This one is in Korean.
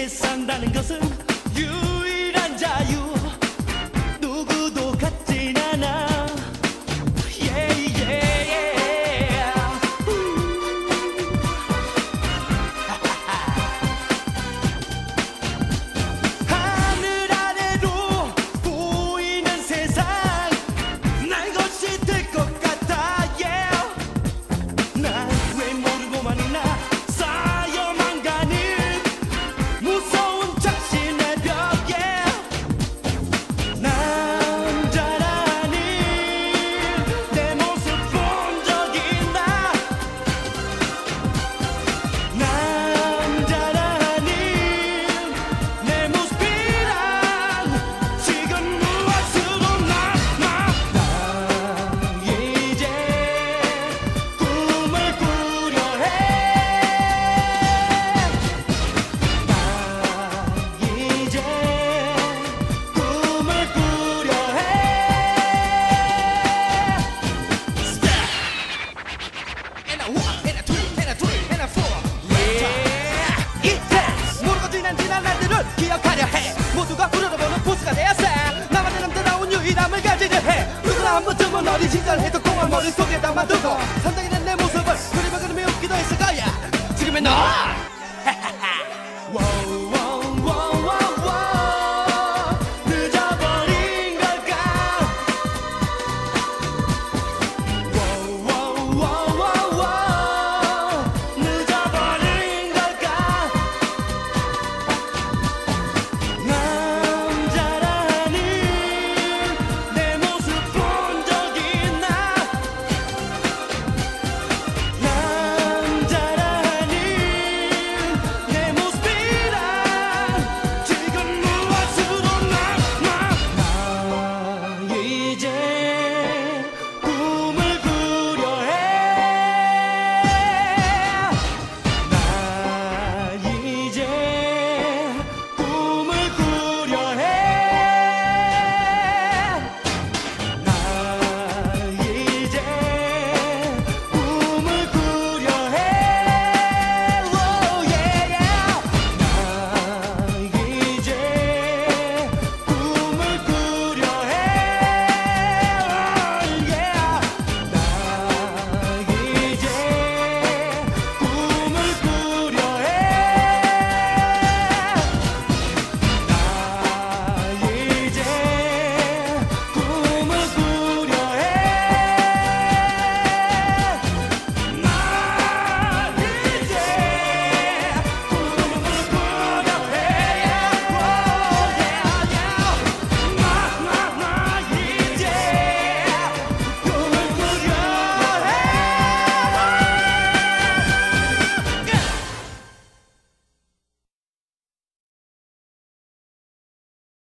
함께 산다는 것은 유일한 자유. 누구도 같진 않아. Yeah, yeah. 하늘 아래로 보이는 세상 날 것이 될 것 같아. Yeah. 난 왜 모르고만 있나 쌓여만 가는 무서운 자신의 벽. Yeah. 남자라는 내 모습 본 적 있나. 남자라는 내 모습이란 지금 무엇으로 남아. 나 이제 꿈을 꾸려 해. 나 이제 꿈을 꾸려 해. And a one, and a two, and a three, and a four. Yeah. 이때 모르고 지난 날들을 기억하려 해. 모두가 부르러보는 보스가 되었어. 나만의 남자다운 유일함을 가지려 해. 누구나 한 번쯤은 어린 시절 해도 공을 머릿속에 담아두고 상당히 내 모습을 그리며 웃기도 했을 거야. 지금의 너